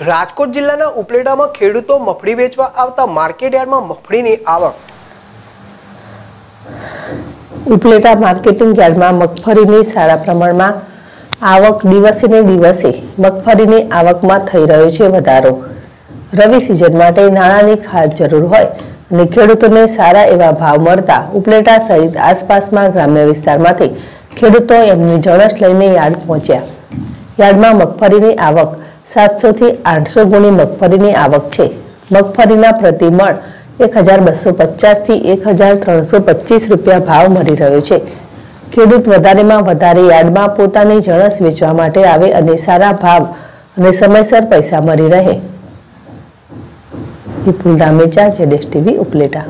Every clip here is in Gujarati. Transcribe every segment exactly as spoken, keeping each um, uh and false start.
રાજકોટ જિલ્લાના ઉપલેટામાં ખેડૂતો મગફળી વેચવા આવતા માર્કેટયાર્ડમાં મગફળીની આવક। ઉપલેટા માર્કેટિંગ યાર્ડમાં મગફળીની સારા પ્રમાણમાં આવક દિવસે ને દિવસે મગફળીની આવકમાં થઈ રહ્યો છે વધારો। રવિ સિઝન માટે નાણાંની ખાસ જરૂર હોય અને ખેડૂતોને સારા એવા ભાવ મળતા ઉપલેટા સહિત આસપાસમાં ગ્રામ્ય વિસ્તારમાંથી ખેડૂતો એમની જણસ લઈને યાર્ડ પહોંચ્યા। યાર્ડમાં મગફળીની આવક સાતસો થી આઠસો ગુણી મગફળીની આવક છે। મગફળીના પ્રતિ મણ એક હજાર બસો પચાસ થી એક હજાર ત્રણસો પચીસ રૂપિયા ભાવ મળી રહ્યો છે। ખેડૂત વધારેમાં વધારે યાર્ડમાં પોતાની જણસ વેચવા માટે આવે અને સારા ભાવ અને સમયસર પૈસા મળી રહે। Vipul Dhamecha, Jadesh TV, Upleta.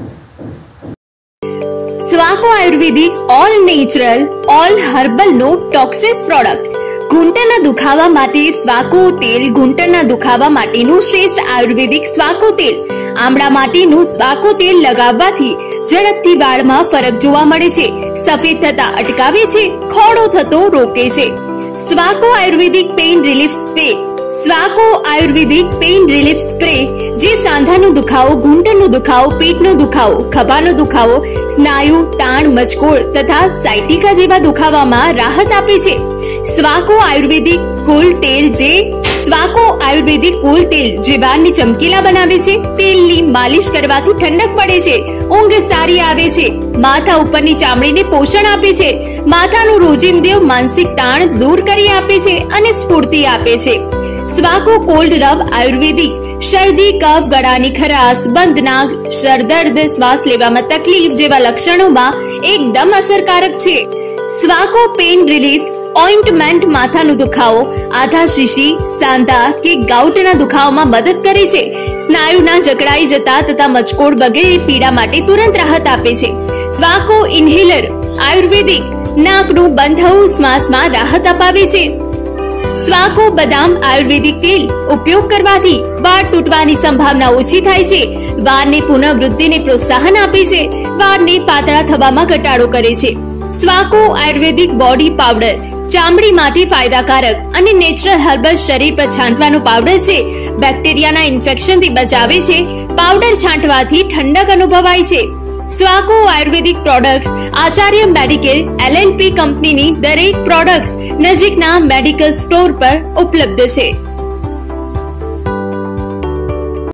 Swaco ayurvedic all natural all herbal no toxins product. ઘૂંટણના દુખાવા માટે સ્વાકો તેલ। ઘૂંટણના દુખાવા માટેનું શ્રેષ્ઠ આયુર્વેદિક સ્વાકો તેલ। આમળા માટેનું સ્વાકો તેલ લગાવવાથી ઝડપથી વાળમાં ફરક જોવા મળે છે, સફેદ થતા અટકાવે છે, ખોડો થતો રોકે છે। Swaco ayurvedic pain relief spray. Swaco ayurvedic pain relief spray જે સાંધાનો દુખાવો, ઘૂંટણનો દુખાવો, પેટનો દુખાવો, ખભાનો દુખાવો, સ્નાયુ તાણ, મચકોડ તથા સાયટિકા જેવા દુખાવામાં રાહત આપે છે। સ્વાકો આયુર્વેદિક કુલ તેલ જે સ્વાકો આયુર્વેદિક કુલ તેલ જે વાળને ચમકીલા બનાવે છે। તેલની માલિશ કરવાથી ઠંડક પડે છે, ઊંઘ સારી આવે છે, માથા ઉપરની ચામડીને પોષણ આપે છે, માથાનું રોજિંદુ માનસિક તાણ દૂર કરી આપે છે અને સ્ફૂર્તિ આપે છે। સ્વાકો કોલ્ડ રબ આયુર્વેદિક શરદી, કફ, ગળાની ખરાશ, બંધ નાક, સરદર્દ, શ્વાસ લેવામાં તકલીફ જેવા લક્ષણોમાં એકદમ અસરકારક છે। સ્વાકો પેઇન રિલીફ ઓઇન્ટમેન્ટ માથાનો દુખાવો, આધા શીશી, સાંધા કે ગાઉટના દુખાવામાં મદદ કરે છે, સ્નાયુના જકડાઈ જતા તથા મચકોડ વગેરે પીડા માટે તુરંત રાહત આપે છે। સ્વાકો ઇન્હેલર આયુર્વેદિક નાકનું બંધ થવું શ્વાસમાં રાહત અપાવે છે। સ્વાકો બદામ આયુર્વેદિક તેલ ઉપયોગ કરવાથી વાળ તૂટવાની સંભાવના ઓછી થાય છે, વાળની પુનઃવૃદ્ધિને પ્રોત્સાહન આપે છે, વાળને પાતળા થવામાં ઘટાડો કરે છે। સ્વાકો આયુર્વેદિક બોડી પાવડર ચામડી માટે ફાયદાકારક અને નેચરલ હર્બલ શરીર પર છાંટવાનો પાવડર છે, બેક્ટેરિયાના ઇન્ફેક્શનથી બચાવે છે, પાવડર છાંટવાથી ઠંડક અનુભવાય છે। Swaco ayurvedic products Acharya Medicare L L P કંપનીની દરેક પ્રોડક્ટ્સ નજીકના મેડિકલ સ્ટોર પર ઉપલબ્ધ છે।